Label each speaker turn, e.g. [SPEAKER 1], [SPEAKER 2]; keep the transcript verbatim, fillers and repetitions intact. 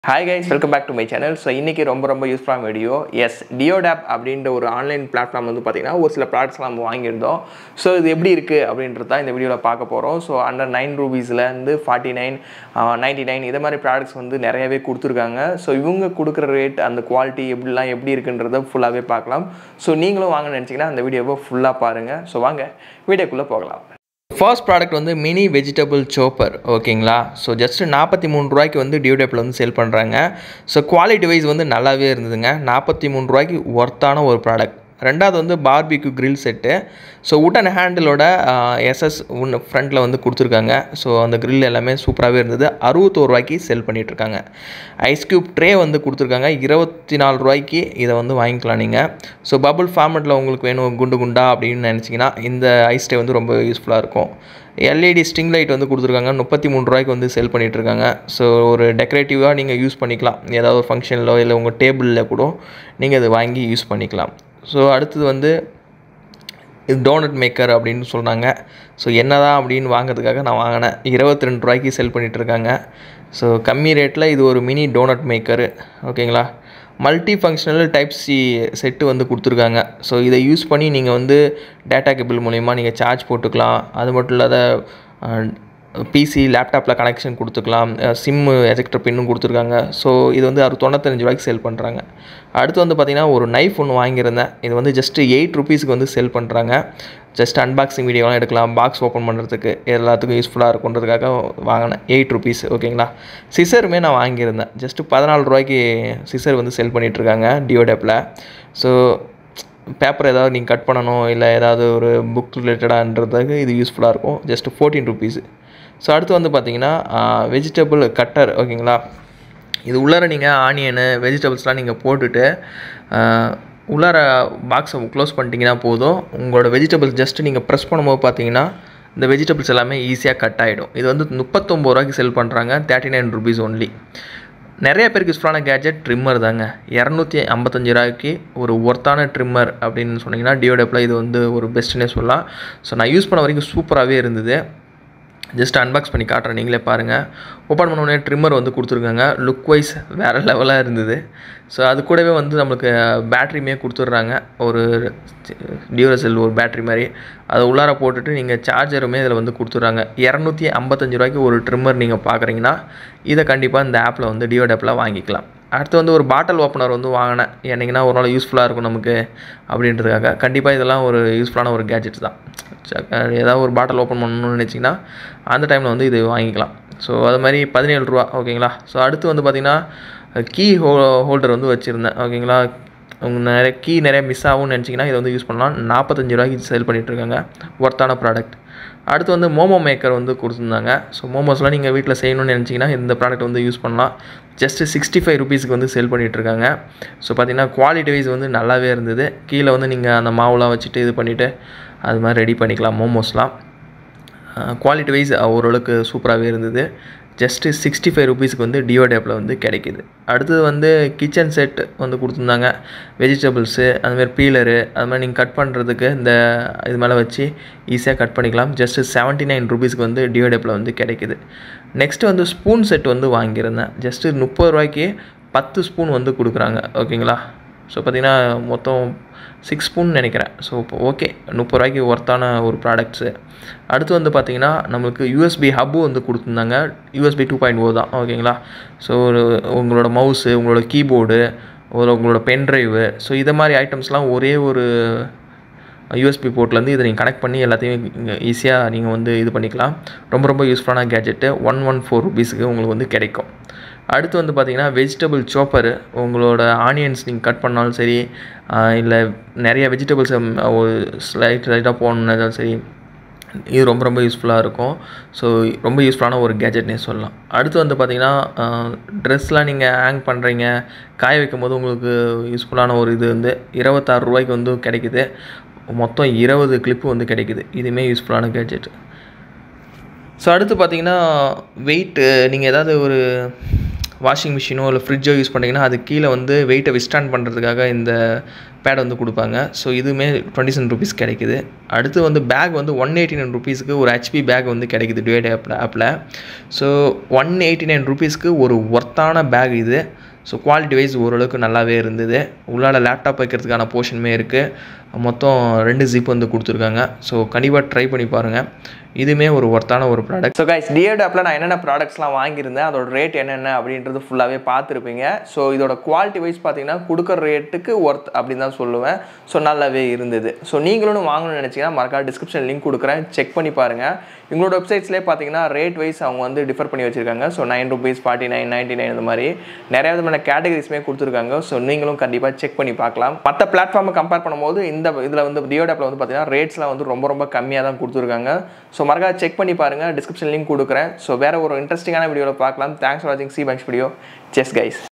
[SPEAKER 1] Hi guys, welcome back to my channel. So இன்னைக்கு ரொம்ப ரொம்ப யூஸ்ஃபுல்லான வீடியோ. எஸ் Deodap அப்படின்ற ஒரு ஆன்லைன் பிளாட்ஃபார்ம் வந்து பார்த்தீங்கன்னா ஒரு சில ப்ராடக்ட்ஸ் நம்ம வாங்கியிருந்தோம். ஸோ இது எப்படி இருக்குது அப்படின்றது தான் இந்த வீடியோவில் பார்க்க போகிறோம். ஸோ அண்டர் நைன் ரூபீஸ்லேருந்து ஃபார்ட்டி நைன் நைன்ட்டி நைன் இதை மாதிரி ப்ராடக்ட்ஸ் வந்து நிறையவே கொடுத்துருக்காங்க. ஸோ இவங்க கொடுக்குற ரேட் அந்த குவாலிட்டி எப்படிலாம் எப்படி இருக்குன்றதை ஃபுல்லாகவே பார்க்கலாம். ஸோ நீங்களும் வாங்க நினச்சிங்கன்னா அந்த வீடியோவை ஃபுல்லாக பாருங்கள். ஸோ வாங்க வீடியோக்குள்ளே போகலாம். ஃபர்ஸ்ட் ப்ராடக்ட் வந்து மினி வெஜிடபிள் சோப்பர் ஓகேங்களா. ஸோ ஜஸ்ட் நாற்பத்தி மூணு ரூபாய்க்கு வந்து டியோடேப்பில் வந்து சேல் பண்ணுறாங்க. ஸோ குவாலிட்டி வைஸ் வந்து நல்லாவே இருந்ததுங்க. நாற்பத்தி மூணு ரூபாய்க்கு ஒர்த்தான ஒரு ப்ராடக்ட். ரெண்டாவது வந்து barbecue grill set. So wooden ஹேண்டிலோட எஸ்எஸ் ஒன்று ஃப்ரண்ட்டில் வந்து கொடுத்துருக்காங்க. ஸோ அந்த கிரில் எல்லாமே சூப்பராகவே இருந்தது. அறுபத்தோரு ரூபாய்க்கு செல் பண்ணிகிட்ருக்காங்க. ஐஸ் க்யூப் ட்ரே வந்து கொடுத்துருக்காங்க. இருபத்தி நாலு ரூபாய்க்கு இதை வந்து வாங்கிக்கலாம் நீங்கள். ஸோ பபுள் ஃபார்மெட்டில் உங்களுக்கு வேணும் குண்டு குண்டா அப்படின்னு நினச்சிங்கன்னா இந்த ஐஸ் ட்ரே வந்து ரொம்ப யூஸ்ஃபுல்லாக இருக்கும். எல்இடி ஸ்ட்ரிங் லைட் வந்து கொடுத்துருக்காங்க. முப்பத்தி மூணு ரூபாய்க்கு வந்து செல் பண்ணிகிட்ருக்காங்க. ஸோ ஒரு டெக்கரேட்டிவாக நீங்கள் யூஸ் பண்ணிக்கலாம். ஏதாவது ஒரு ஃபங்க்ஷனிலோ இல்லை உங்கள் டேபிளில் கூட நீங்கள் இதை வாங்கி யூஸ் பண்ணிக்கலாம். ஸோ அடுத்தது வந்து இது டோனட் மேக்கர் அப்படின்னு சொன்னாங்க. ஸோ என்ன தான் அப்படின்னு வாங்கிறதுக்காக நான் வாங்கினேன். இருபத்தி ரெண்டு ரூபாய்க்கு செல் பண்ணிகிட்ருக்காங்க. ஸோ கம்மி ரேட்டில் இது ஒரு மினி டோனட் மேக்கரு ஓகேங்களா. Multi functional type C set வந்து கொடுத்துருக்காங்க. ஸோ இதை யூஸ் பண்ணி நீங்கள் வந்து டேட்டா கேபிள் மூலிமா நீங்கள் சார்ஜ் போட்டுக்கலாம். அது மட்டும் இல்லாத பிசி லேப்டாப்பில் கனெக்ஷன் கொடுத்துக்கலாம். சிம்மு எஜெக்டர் பின்னும் கொடுத்துருக்காங்க. ஸோ இது வந்து ஒரு தொண்ணூத்தஞ்சு ரூபாய்க்கு செல் பண்ணுறாங்க. அடுத்து வந்து பார்த்திங்கன்னா ஒரு நைஃப் ஒன்று வாங்கியிருந்தேன். இது வந்து ஜஸ்ட்டு எயிட் ருபீஸுக்கு வந்து செல் பண்ணுறாங்க. ஜஸ்ட் அன்பாக்சிங் வீடியோலாம் எடுக்கலாம், பாக்ஸ் ஓப்பன் பண்ணுறதுக்கு எல்லாத்துக்கும் யூஸ்ஃபுல்லாக இருக்குன்றதுக்காக வாங்கினேன். எயிட் ருபீஸ் ஓகேங்களா. சிசருமே நான் வாங்கியிருந்தேன். ஜஸ்ட்டு பதினாலு ரூபாய்க்கு சிசர் வந்து செல் பண்ணிகிட்ருக்காங்க டியோடேப்பில். ஸோ பேப்பர் ஏதாவது நீங்கள் கட் பண்ணணும் இல்லை ஏதாவது ஒரு புக் ரிலேட்டடான்றதுக்கு இது யூஸ்ஃபுல்லாக இருக்கும். Just fourteen rupees. ஸோ அடுத்து வந்து பார்த்திங்கன்னா வெஜிடபிள் கட்டர் ஓகேங்களா. இது உள்ளார நீங்கள் ஆனியனு வெஜிடபிள்ஸ்லாம் நீங்கள் போட்டுட்டு உள்ளார பாக்ஸை க்ளோஸ் பண்ணிட்டீங்கன்னா போதும். உங்களோட வெஜிடபிள்ஸ் ஜஸ்ட்டு நீங்கள் ப்ரெஸ் பண்ணும்போது பார்த்தீங்கன்னா இந்த வெஜிடபிள்ஸ் எல்லாமே ஈஸியாக கட் ஆகிடும். இது வந்து முப்பத்தொம்பது ரூபாய்க்கு செல் பண்ணுறாங்க. Thirty nine rupees only. நிறைய பேருக்கு யூஸ்ஃபுல்லான கேஜெட் ட்ரிம்மர் தாங்க. இரநூத்தி ஐம்பத்தஞ்சு ரூபாய்க்கு ஒரு ஒர்த்தான ட்ரிம்மர் அப்படின்னு சொன்னிங்கன்னா டியோடேப்பில் இது வந்து ஒரு பெஸ்ட்டுன்னே சொல்லலாம். ஸோ நான் யூஸ் பண்ண வரைக்கும் சூப்பராகவே இருந்தது. ஜஸ்ட் அன்பாக்ஸ் பண்ணி காட்டுறேன், நீங்களே பாருங்கள். ஓப்பன் பண்ண உடனே ட்ரிம்மர் வந்து கொடுத்துருக்காங்க. லுக் வைஸ் வேறு லெவலாக இருந்தது. ஸோ அது கூடவே வந்து நம்மளுக்கு பேட்ரியுமே கொடுத்துட்றாங்க. ஒரு டியூரசெல் ஒரு பேட்ரி மாதிரி அதை உள்ளார போட்டுட்டு நீங்கள் சார்ஜருமே இதில் வந்து கொடுத்துட்றாங்க. இரநூத்தி ஐம்பத்தஞ்சு ரூபாய்க்கு ஒரு ட்ரிம்மர் நீங்கள் பார்க்குறீங்கன்னா இதை கண்டிப்பாக இந்த ஆப்பில் வந்து டியோடேப்பில் வாங்கிக்கலாம். அடுத்து வந்து ஒரு பாட்டில் ஓப்பனர் வந்து வாங்கினேன். என்றைக்குன்னா ஒரு நாள் யூஸ்ஃபுல்லாக இருக்கும் நமக்கு அப்படின்றதுக்காக. கண்டிப்பாக இதெல்லாம் ஒரு யூஸ்ஃபுல்லான ஒரு கேஜெட்ஸ் தான். ஏதாவது ஒரு பாட்டில் ஓப்பன் பண்ணணும்னு நினச்சிங்கன்னா அந்த டைமில் வந்து இது வாங்கிக்கலாம். ஸோ அது மாதிரி பதினேழு ரூபா ஓகேங்களா. ஸோ அடுத்து வந்து பார்த்திங்கன்னா கீ ஹோ ஹோல்டர் வந்து வச்சுருந்தேன் ஓகேங்களா. உங்கள் நிறைய கீ நிறைய மிஸ் ஆகும்னு நினச்சிங்கன்னா இதை வந்து யூஸ் பண்ணலாம். நாற்பத்தஞ்சு ரூபாய்க்கு சேல் பண்ணிகிட்ருக்காங்க. ஒர்த்தான ப்ராடக்ட். அடுத்து வந்து மோமோ மேக்கர் வந்து கொடுத்துருந்தாங்க. ஸோ மோமோஸ்லாம் நீங்கள் வீட்டில் செய்யணும்னு நினச்சிங்கன்னா இந்த ப்ராடக்ட் வந்து யூஸ் பண்ணலாம். ஜஸ்ட்டு சிக்ஸ்டி ஃபைவ் ருபீஸுக்கு வந்து சேல் பண்ணிகிட்ருக்காங்க. ஸோ பார்த்திங்கன்னா குவாலிட்டி வைஸ் வந்து நல்லாவே இருந்தது. கீழே வந்து நீங்கள் அந்த மாவுலாம் வச்சுட்டு இது பண்ணிவிட்டு அது மாதிரி ரெடி பண்ணிக்கலாம் மோமோஸ்லாம். குவாலிட்டி வைஸ் ஓரளவுக்கு சூப்பராகவே இருந்தது. ஜஸ்ட்டு சிக்ஸ்டி ஃபைவ் ருபீஸுக்கு வந்து டியோடேப்பில் வந்து கிடைக்கிது. அடுத்தது வந்து கிச்சன் செட் வந்து கொடுத்துருந்தாங்க. வெஜிடபிள்ஸு அதுமாதிரி பீலரு அது மாதிரி நீங்கள் கட் பண்ணுறதுக்கு இந்த இது மேலே வச்சு ஈஸியாக கட் பண்ணிக்கலாம். ஜஸ்ட்டு செவன்ட்டி நைன் ருபீஸுக்கு வந்து டியோடேப்பில் வந்து கிடைக்கிது. நெக்ஸ்ட்டு வந்து ஸ்பூன் செட் வந்து வாங்கியிருந்தேன். ஜஸ்ட்டு முப்பது ரூபாய்க்கு பத்து ஸ்பூன் வந்து கொடுக்குறாங்க ஓகேங்களா. ஸோ பார்த்திங்கன்னா மொத்தம் சிக்ஸ் ஸ்பூன் நினைக்கிறேன். ஸோ இப்போ ஓகே முப்பது ரூபாய்க்கு ஒர்த்தான ஒரு ப்ராடக்ட்ஸு. அடுத்து வந்து பார்த்திங்கன்னா நம்மளுக்கு யூஎஸ்பி ஹப்பு வந்து கொடுத்துருந்தாங்க. யூஎஸ்பி டூ பாயிண்ட் ஓ தான் ஓகேங்களா. ஸோ ஒரு உங்களோட மவுஸு உங்களோட கீபோர்டு ஒரு உங்களோட பென்ட்ரைவு ஸோ இதை மாதிரி ஐட்டம்ஸ்லாம் ஒரே ஒரு யூஎஸ்பி போர்ட்லேருந்து இதை நீங்கள் கனெக்ட் பண்ணி எல்லாத்தையும் இங்கே ஈஸியாக நீங்கள் வந்து இது பண்ணிக்கலாம். ரொம்ப ரொம்ப யூஸ்ஃபுல்லான கேஜெட்டு. ஒன் ஒன் ஃபோர் ருபீஸுக்கு உங்களுக்கு வந்து கிடைக்கும். அடுத்து வந்து பார்த்திங்கன்னா வெஜிடபிள் சோப்பரு. உங்களோட ஆனியன்ஸ் நீங்கள் கட் பண்ணாலும் சரி இல்லை நிறைய வெஜிடபிள்ஸை ஒரு ஸ்லைட் ஸ்லைட்டாக போகணுன்னாலும் சரி இது ரொம்ப ரொம்ப யூஸ்ஃபுல்லாக இருக்கும். ஸோ ரொம்ப யூஸ்ஃபுல்லான ஒரு கேஜெட்னே சொல்லலாம். அடுத்து வந்து பார்த்திங்கன்னா ட்ரெஸ்லாம் நீங்கள் ஹேங் பண்ணுறீங்க காய வைக்கும் போது உங்களுக்கு யூஸ்ஃபுல்லான ஒரு இது வந்து இருபத்தாறு ரூபாய்க்கு வந்து கிடைக்கிது. மொத்தம் இருபது கிளிப்பு வந்து கிடைக்கிது. இதுவுமே யூஸ்ஃபுல்லான கேஜெட். ஸோ அடுத்து பார்த்திங்கன்னா வெயிட்டு நீங்கள் ஏதாவது ஒரு வாஷிங் மிஷினோ இல்லை ஃப்ரிட்ஜோ யூஸ் பண்ணிங்கன்னா அது கீழே வந்து வெயிட்டை விஸ்டாண்ட் பண்ணுறதுக்காக இந்த பேட் வந்து கொடுப்பாங்க. ஸோ இதுவுமே டுவெண்ட்டி செவன் ருபீஸ் கிடைக்குது. அடுத்து வந்து பேக் வந்து ஒன் எயிட்டி நைன் ருபீஸ்க்கு ஒரு ஹெச்பி பேக் வந்து கிடைக்குது டியோ டேப் ஆப்பில். ஸோ ஒன் எயிட்டி நைன் ருபீஸ்க்கு ஒரு ஒர்த்தான பேக் இது. ஸோ குவாலிட்டி வைஸ் ஓரளவுக்கு நல்லாவே இருந்தது. உள்ளால லேப்டாப் வைக்கிறதுக்கான போர்ஷனுமே இருக்குது. மொத்தம் ரெண்டு ஜிப் வந்து கொடுத்துருக்காங்க. ஸோ கண்டிப்பாக ட்ரை பண்ணி பாருங்கள். இதுவுமே ஒரு ஒர்த்தான ஒரு ப்ராடக்ட். ஸோ கைஸ் டியோ டேப்பில் நான் என்னென்ன ப்ராடக்ட்ஸ்லாம் வாங்கியிருந்தேன், அதோட ரேட் என்னென்ன அப்படின்றது ஃபுல்லாகவே பார்த்துருப்பீங்க. ஸோ இதோட குவாலிட்டி வைஸ் பார்த்தீங்கன்னா கொடுக்குற ரேட்டுக்கு ஒர்த் அப்படின்னு தான் சொல்லுவேன். ஸோ நல்லாவே இருந்தது. ஸோ நீங்களும் வாங்கணும்னு நினச்சிங்கன்னா மறக்காம டிஸ்கிரிப்ஷன் லிங்க் கொடுக்குறேன், செக் பண்ணி பாருங்கள். எங்களோட வெப்சைட்ஸ்லேயே பார்த்தீங்கன்னா ரேட் வைஸ் அவங்க வந்து டிஃபர் பண்ணி வச்சுருக்காங்க. So nine rupees forty nine ninety nine இந்த மாதிரி நிறைய விதமான கேட்டகரிஸ்மே கொடுத்துருக்காங்க. ஸோ நீங்களும் கண்டிப்பாக செக் பண்ணி பார்க்கலாம். மற்ற பிளாட்ஃபார்மை கம்பேர் பண்ணும்போது இந்த இதில் வந்து டியோ டேப்பில் வந்து பார்த்தீங்கன்னா ரேட்ஸ்லாம் வந்து ரொம்ப ரொம்ப கம்மியாக தான் கொடுத்துருக்காங்க. ஸோ மறக்காம செக் பண்ணி பாருங்கள், டிஸ்கிரிப்ஷன் லிங்க் கொடுக்குறேன். ஸோ வேறு ஒரு இன்ட்ரெஸ்டிங்கான வீடியோவில் பார்க்கலாம். தேங்க்ஸ் ஃபார் வாட்சிங் சி பங்க்ஸ் வீடியோ. செஸ் கைஸ்.